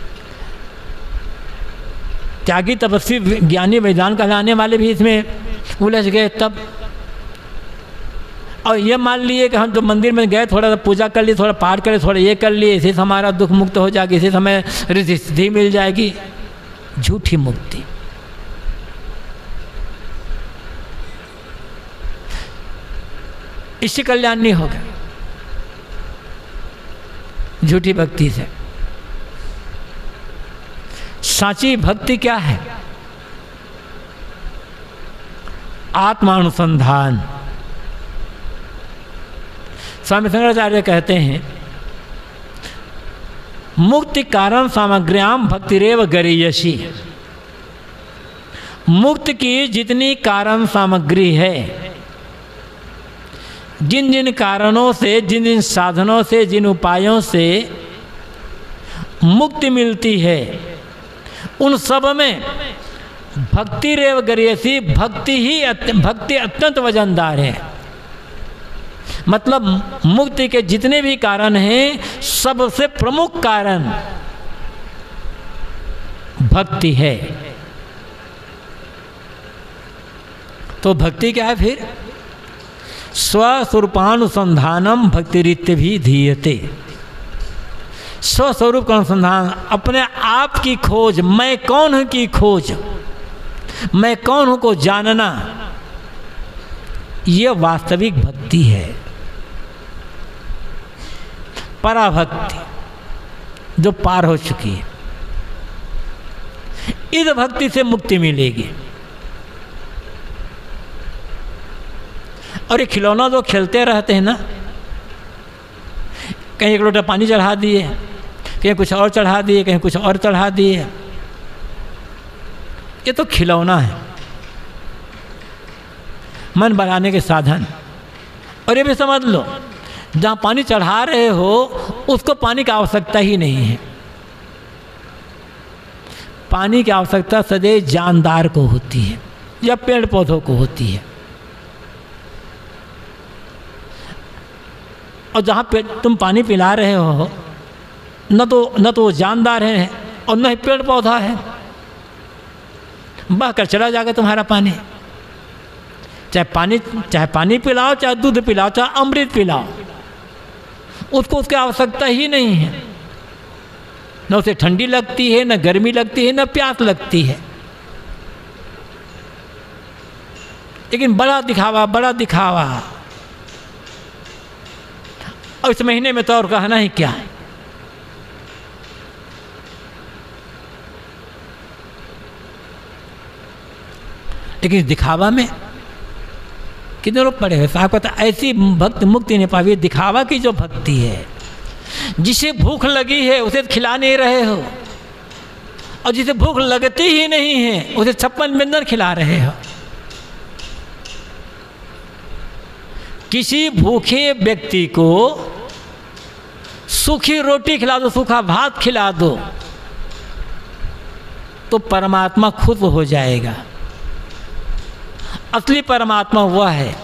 त्यागी तपस्वी ज्ञानी वैदान कहलाने वाले भी इसमें उलझ गए तब। और ये मान लिए कि हम तो मंदिर में गए, थोड़ा सा पूजा कर लिए, थोड़ा पाठ कर लिए, थोड़ा ये कर लिए, इसी से हमारा दुख मुक्त हो जाएगी, इसी समय रिद्धि सिद्धि मिल जाएगी। झूठी मुक्ति। इससे कल्याण नहीं होगा झूठी भक्ति से। साची भक्ति क्या है? आत्मानुसंधान। स्वामी शंकराचार्य कहते हैं, मुक्ति कारण सामग्र्याम भक्तिरेव गरीयसी। मुक्त की जितनी कारण सामग्री है, जिन जिन कारणों से, जिन जिन साधनों से, जिन उपायों से मुक्ति मिलती है, उन सब में भक्ति रेव गरीयसी, भक्ति ही भक्ति अत्यंत वजनदार है। मतलब मुक्ति के जितने भी कारण हैं, सबसे प्रमुख कारण भक्ति है। तो भक्ति क्या है फिर? स्वस्वरूपानुसंधानम भक्तिरित्य भी धीयते। स्वस्वरूप का अनुसंधान, अपने आप की खोज, मैं कौन हूं की खोज, मैं कौन हूं को जानना, यह वास्तविक भक्ति है। पराभक्ति जो पार हो चुकी है, इस भक्ति से मुक्ति मिलेगी। और ये खिलौना जो खेलते रहते हैं ना, कहीं एक लोटा पानी चढ़ा दिए, कहीं कुछ और चढ़ा दिए, कहीं कुछ और चढ़ा दिए, ये तो खिलौना है, मन बढ़ाने के साधन। और ये भी समझ लो, जहाँ पानी चढ़ा रहे हो उसको पानी की आवश्यकता ही नहीं है। पानी की आवश्यकता सदैव जानदार को होती है या पेड़ पौधों को होती है। और जहाँ पे तुम पानी पिला रहे हो, न तो न तो वो जानदार है और न ही पेड़ पौधा है, बह कर चला जाएगा तुम्हारा पानी। चाहे पानी चाहे पानी पिलाओ, चाहे दूध पिलाओ, चाहे अमृत पिलाओ, उसको उसकी आवश्यकता ही नहीं है। न उसे ठंडी लगती है, न गर्मी लगती है, न प्यास लगती है। लेकिन बड़ा दिखावा, बड़ा दिखावा। और इस महीने में तो और कहना ही क्या है। लेकिन इस दिखावा में कितने लोग पड़े हैं। साहब कहता ऐसी भक्त मुक्ति नहीं पावी। दिखावा की जो भक्ति है, जिसे भूख लगी है उसे खिला नहीं रहे हो, और जिसे भूख लगती ही नहीं है उसे छप्पन व्यंजन खिला रहे हो। किसी भूखे व्यक्ति को सूखी रोटी खिला दो, सूखा भात खिला दो, तो परमात्मा खुश हो जाएगा। असली परमात्मा वह है।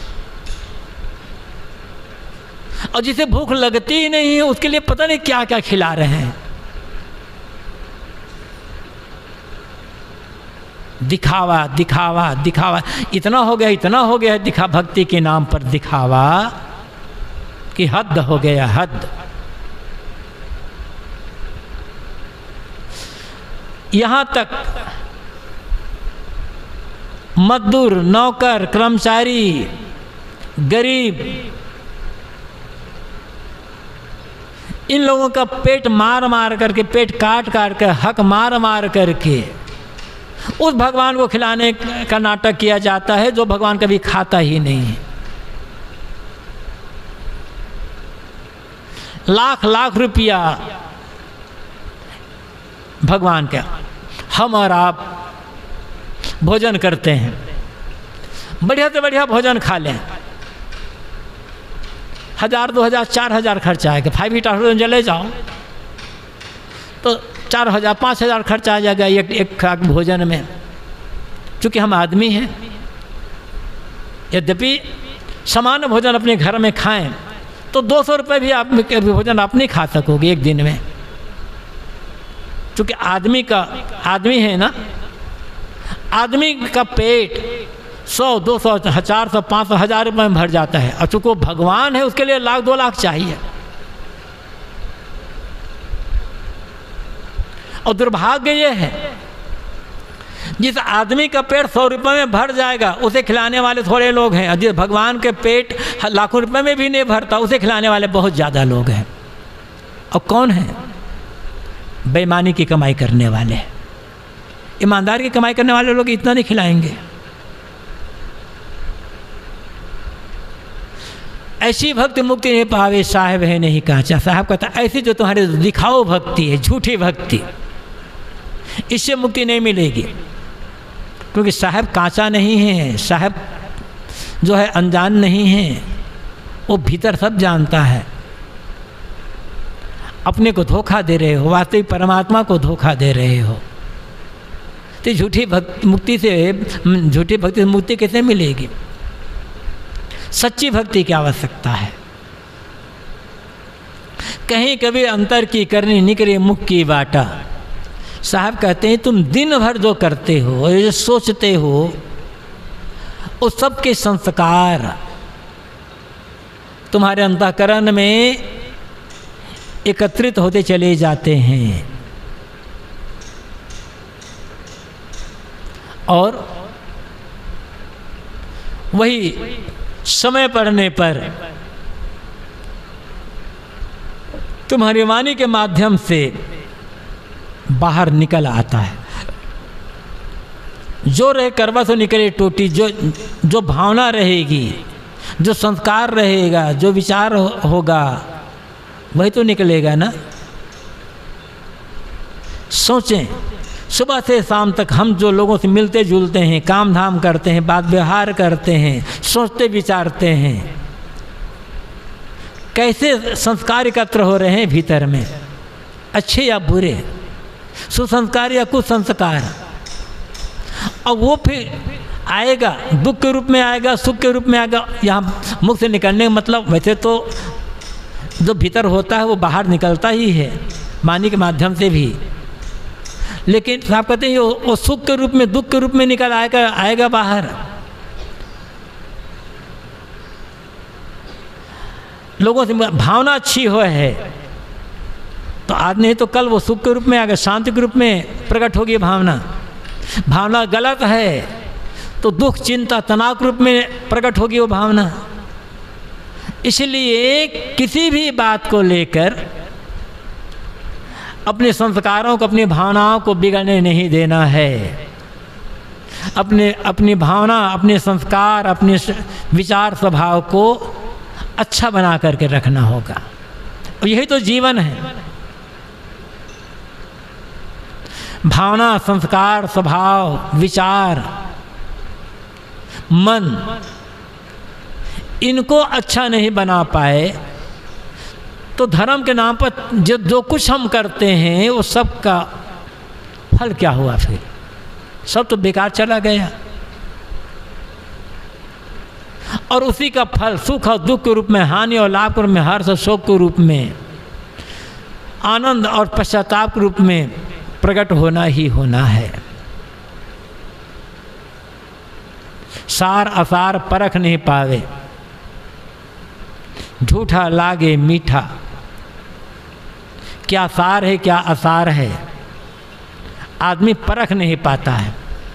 और जिसे भूख लगती ही नहीं है उसके लिए पता नहीं क्या क्या खिला रहे हैं। दिखावा दिखावा दिखावा इतना हो गया, इतना हो गया दिखा भक्ति के नाम पर दिखावा कि हद हो गया, हद। यहां तक मजदूर, नौकर, कर्मचारी, गरीब, इन लोगों का पेट मार मार करके, पेट काट काट कर, हक मार मार करके उस भगवान को खिलाने का नाटक किया जाता है जो भगवान कभी खाता ही नहीं है। लाख लाख रुपया भगवान का हम और आप भोजन करते हैं, बढ़िया से बढ़िया भोजन खा लें, हजार दो हजार चार हजार खर्चा आएगा। फाइव स्टार होटल चले जाओ तो चार हजार पाँच हजार खर्चा आ जाएगा एक एक खाक भोजन में। चूँकि हम आदमी हैं, यद्यपि सामान्य भोजन अपने घर में खाएं तो दो सौ रुपये भी आप भोजन आप नहीं खा सकोगे एक दिन में। चूँकि आदमी का आदमी है ना, आदमी का पेट सौ दो सौ चार सौ पाँच सौ हजार रुपये में भर जाता है, और चूँकि वो भगवान है उसके लिए लाख दो लाख चाहिए। और दुर्भाग्य ये है जिस आदमी का पेट सौ रुपये में भर जाएगा उसे खिलाने वाले थोड़े लोग हैं, और जिस भगवान के पेट लाखों रुपए में भी नहीं भरता उसे खिलाने वाले बहुत ज़्यादा लोग हैं। और कौन है? बेईमानी की कमाई करने वाले। ईमानदार की कमाई करने वाले लोग इतना नहीं खिलाएंगे। ऐसी भक्ति मुक्ति नहीं पावे साहेब है नहीं कांचा। साहब कहता ऐसी जो तुम्हारे दिखाओ भक्ति है, झूठी भक्ति, इससे मुक्ति नहीं मिलेगी। क्योंकि साहब कांचा नहीं है, साहब जो है अनजान नहीं है, वो भीतर सब जानता है। अपने को धोखा दे रहे हो, वास्तविक परमात्मा को धोखा दे रहे हो। तो झूठी भक्ति मुक्ति से झूठी भक्ति से मुक्ति कैसे मिलेगी? सच्ची भक्ति की आवश्यकता है। कहीं कभी अंतर की करनी निकले मुख की बाटा। साहब कहते हैं तुम दिन भर जो करते हो, जो सोचते हो, उस सब के संस्कार तुम्हारे अंतःकरण में एकत्रित होते चले जाते हैं, और वही समय पड़ने पर तुम्हारी वाणी के माध्यम से बाहर निकल आता है। जो रहे करवा तो निकले टोटी, जो जो भावना रहेगी, जो संस्कार रहेगा, जो विचार हो, होगा वही तो निकलेगा ना। सोचें, सुबह से शाम तक हम जो लोगों से मिलते जुलते हैं, काम धाम करते हैं, बात व्यवहार करते हैं, सोचते विचारते हैं, कैसे संस्कार एकत्र हो रहे हैं भीतर में, अच्छे या बुरे, सुसंस्कार या कुसंस्कार। और वो फिर आएगा, दुख के रूप में आएगा, सुख के रूप में आएगा। यहाँ मुख से निकलने का मतलब वैसे तो जो भीतर होता है वो बाहर निकलता ही है, वाणी के माध्यम से भी, लेकिन साहब कहते हैं वो सुख के रूप में, दुख के रूप में निकल आएगा आएगा बाहर। लोगों से भावना अच्छी हो है तो आज नहीं तो कल वो सुख के रूप में आएगा, शांति के रूप में प्रकट होगी भावना। भावना गलत है तो दुख, चिंता, तनाव के रूप में प्रकट होगी वो भावना। इसलिए किसी भी बात को लेकर अपने संस्कारों को, अपनी भावनाओं को बिगड़ने नहीं देना है। अपने अपनी भावना, अपने संस्कार, अपने विचार स्वभाव को अच्छा बना करके रखना होगा। और यही तो जीवन है। भावना, संस्कार, स्वभाव, विचार, मन, इनको अच्छा नहीं बना पाए तो धर्म के नाम पर जो जो कुछ हम करते हैं वो सब का फल क्या हुआ? फिर सब तो बेकार चला गया। और उसी का फल सुख और दुख के रूप में, हानि और लाभ के रूप में, हर्ष और शोक के रूप में, आनंद और पश्चाताप के रूप में प्रकट होना ही होना है। सार असार परख नहीं पावे, झूठा लागे मीठा। क्या सार है क्या असार है, आदमी परख नहीं पाता है।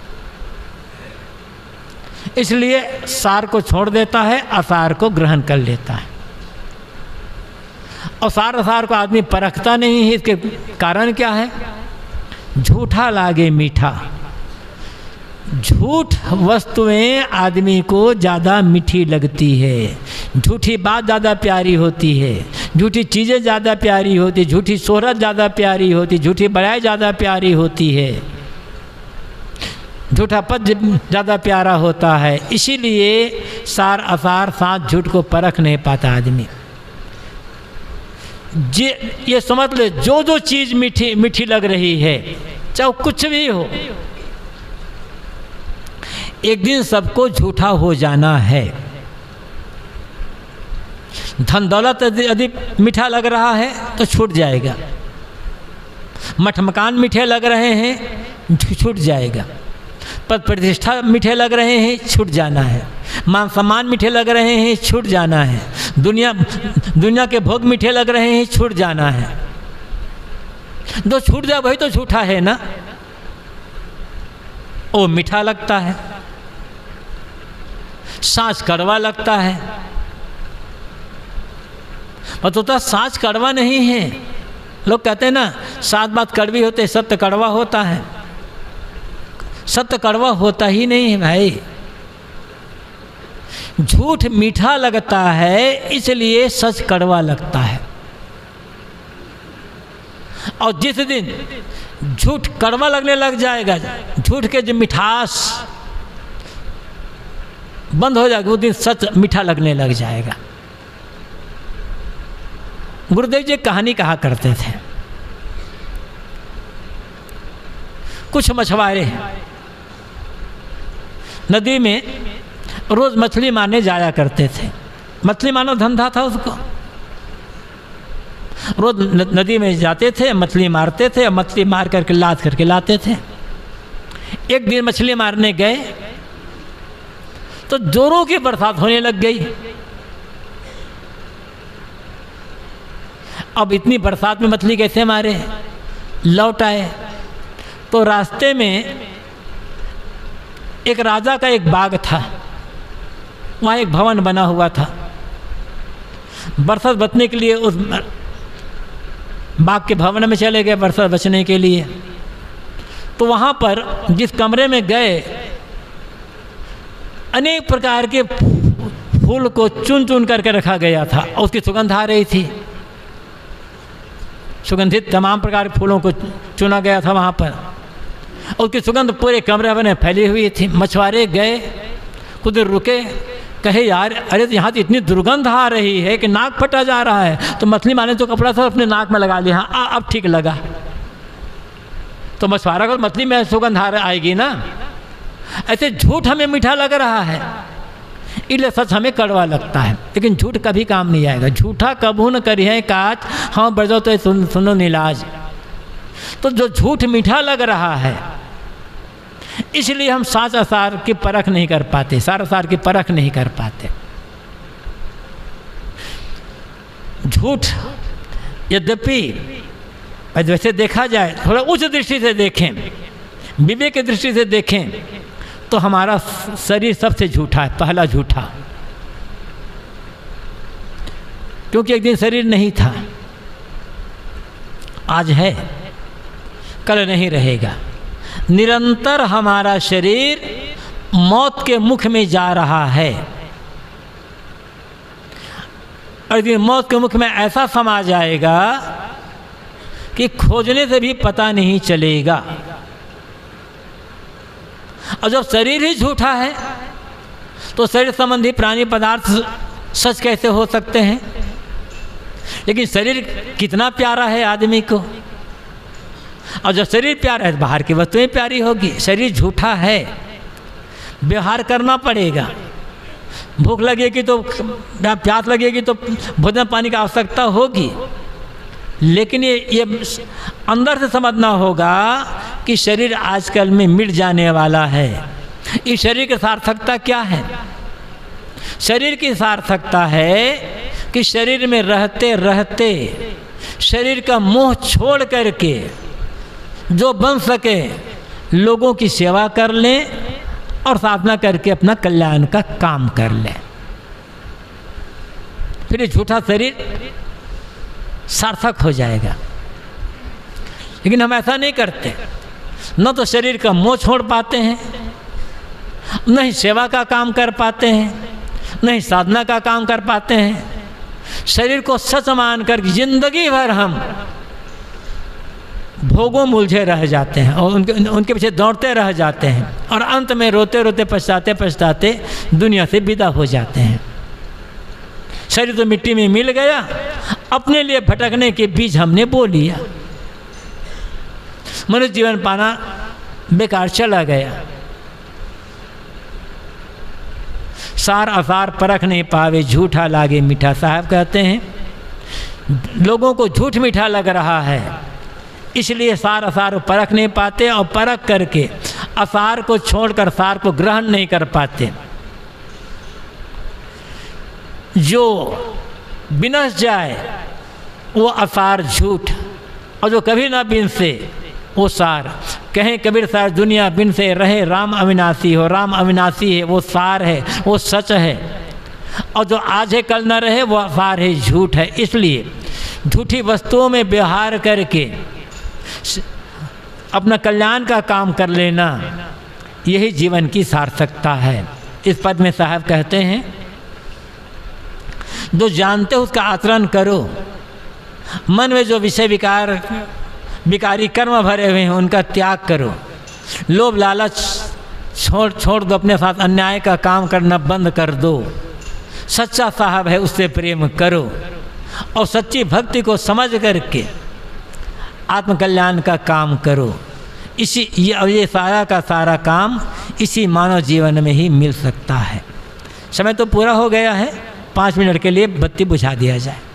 इसलिए सार को छोड़ देता है, असार को ग्रहण कर लेता है। और सार असार को आदमी परखता नहीं है। इसके कारण क्या है? झूठा लागे मीठा। झूठ वस्तुएं आदमी को ज़्यादा मीठी लगती है, झूठी बात ज़्यादा प्यारी होती है, झूठी चीज़ें ज़्यादा प्यारी होती, झूठी शोहरत ज़्यादा प्यारी होती, झूठी बड़ाई ज़्यादा प्यारी होती है, झूठा पद ज़्यादा प्यारा होता है। इसीलिए सार असार साथ झूठ को परख नहीं पाता आदमी। जे ये समझ ले, जो जो चीज़ मीठी मीठी लग रही है, चाहे कुछ भी हो, एक दिन सबको झूठा हो जाना है। धन दौलत यदि मीठा लग रहा है तो छूट जाएगा, मठ मकान मीठे लग रहे हैं छूट जाएगा, पद प्रतिष्ठा मीठे लग रहे हैं छूट जाना है, मान सम्मान मीठे लग रहे हैं छूट जाना है, दुनिया दुनिया के भोग मीठे लग रहे हैं छूट जाना है। जो छूट जाए वही तो झूठा है ना, वो मीठा लगता है, सांच कड़वा लगता है। मतलब सांच कड़वा नहीं है। लोग कहते हैं ना, सात बात कड़वी होते, सत्य कड़वा होता है। सत्य कड़वा होता ही नहीं है भाई। झूठ मीठा लगता है, इसलिए सच कड़वा लगता है। और जिस दिन झूठ कड़वा लगने लग जाएगा, झूठ के जो मिठास बंद हो जाएगा, उस दिन सच मीठा लगने लग जाएगा। गुरुदेव जी कहानी कहा करते थे। कुछ मछुआरे नदी में रोज मछली मारने जाया करते थे। मछली मारना धंधा था उसको। रोज नदी में जाते थे, मछली मारते थे, और मछली मार करके लाद करके लाते थे। एक दिन मछली मारने गए तो जोरों की बरसात होने लग गई। अब इतनी बरसात में मछली कैसे मारे? लौट आए तो रास्ते में एक राजा का एक बाग था, वहाँ एक भवन बना हुआ था। बरसात बचने के लिए उस बाघ के भवन में चले गए बरसात बचने के लिए। तो वहाँ पर जिस कमरे में गए अनेक प्रकार के फूल को चुन चुन करके रखा गया था और उसकी सुगंध आ रही थी। सुगंधित तमाम प्रकार के फूलों को चुना गया था वहाँ पर और उसकी सुगंध पूरे कमरे में फैली हुई थी। मछुआरे गए, कुछ देर रुके, कहे यार अरे तो यहाँ तो इतनी दुर्गंध आ रही है कि नाक फटा जा रहा है। तो मछली माने तो कपड़ा था अपने नाक में लगा लिया, हाँ अब ठीक लगा। तो मछुआरा को मछली में सुगंध आ आएगी ना। ऐसे झूठ हमें मीठा लग रहा है, इसलिए सच हमें कड़वा लगता है, लेकिन झूठ कभी काम नहीं आएगा। झूठा कबू न करिए काज, हाँ बजो तो सुन, सुनो नीलाज। तो जो झूठ मीठा लग रहा है इसलिए हम साच असार की परख नहीं कर पाते, सार असार की परख नहीं कर पाते। झूठ यद्यपि वैसे देखा जाए, थोड़ा उच्च दृष्टि से देखें, विवेक की दृष्टि से देखें तो हमारा शरीर सबसे झूठा है, पहला झूठा। क्योंकि एक दिन शरीर नहीं था, आज है, कल नहीं रहेगा। निरंतर हमारा शरीर मौत के मुख में जा रहा है और एक दिन मौत के मुख में ऐसा समा जाएगा कि खोजने से भी पता नहीं चलेगा। और जब शरीर ही झूठा है तो शरीर संबंधी प्राणी पदार्थ सच कैसे हो सकते हैं? लेकिन शरीर कितना प्यारा है आदमी को, और जब शरीर प्यारा है तो बाहर की वस्तुएं प्यारी होगी। शरीर झूठा है, व्यवहार करना पड़ेगा। भूख लगेगी तो, प्यास लगेगी तो भोजन पानी की आवश्यकता होगी, लेकिन ये ये अंदर से समझना होगा कि शरीर आजकल में मिट जाने वाला है। इस शरीर की सार्थकता क्या है? शरीर की सार्थकता है कि शरीर में रहते रहते शरीर का मोह छोड़ करके जो बन सके लोगों की सेवा कर लें और साधना करके अपना कल्याण का काम कर लें। फिर ये झूठा शरीर सार्थक हो जाएगा। लेकिन हम ऐसा नहीं करते, न तो शरीर का मोह छोड़ पाते हैं, न ही सेवा का काम कर पाते हैं, न ही साधना का काम कर पाते हैं। शरीर को सच मान कर जिंदगी भर हम भोगों में उलझे रह जाते हैं और उनके उनके पीछे दौड़ते रह जाते हैं और अंत में रोते रोते पछताते पछताते दुनिया से विदा हो जाते हैं। शरीर तो मिट्टी में मिल गया, अपने लिए भटकने के बीच हमने बो लिया, मनुष्य जीवन पाना बेकार चला गया। सार असार परख नहीं पावे, झूठा लागे मीठा। साहब कहते हैं लोगों को झूठ मीठा लग रहा है, इसलिए सार असार परख नहीं पाते और परख करके असार को छोड़कर सार को ग्रहण नहीं कर पाते। जो बिनस जाए वो असार झूठ, और जो कभी ना बिनसे वो सार। कहें कबीर सार दुनिया बिन से रहे राम अविनाशी हो, राम अविनाशी है वो सार है, वो सच है। और जो आज है कल ना रहे वो सार है, झूठ है। इसलिए झूठी वस्तुओं में व्यवहार करके अपना कल्याण का काम कर लेना, यही जीवन की सार्थकता है। इस पद में साहब कहते हैं जो जानते हो उसका आचरण करो, मन में जो विषय विकार विकारी कर्म भरे हुए हैं उनका त्याग करो, लोभ लालच छोड़ छोड़ दो, अपने साथ अन्याय का काम करना बंद कर दो। सच्चा साहब है उससे प्रेम करो और सच्ची भक्ति को समझ करके आत्मकल्याण का काम करो। इसी ये ये सारा का सारा काम इसी मानव जीवन में ही मिल सकता है। समय तो पूरा हो गया है, पाँच मिनट के लिए बत्ती बुझा दिया जाए।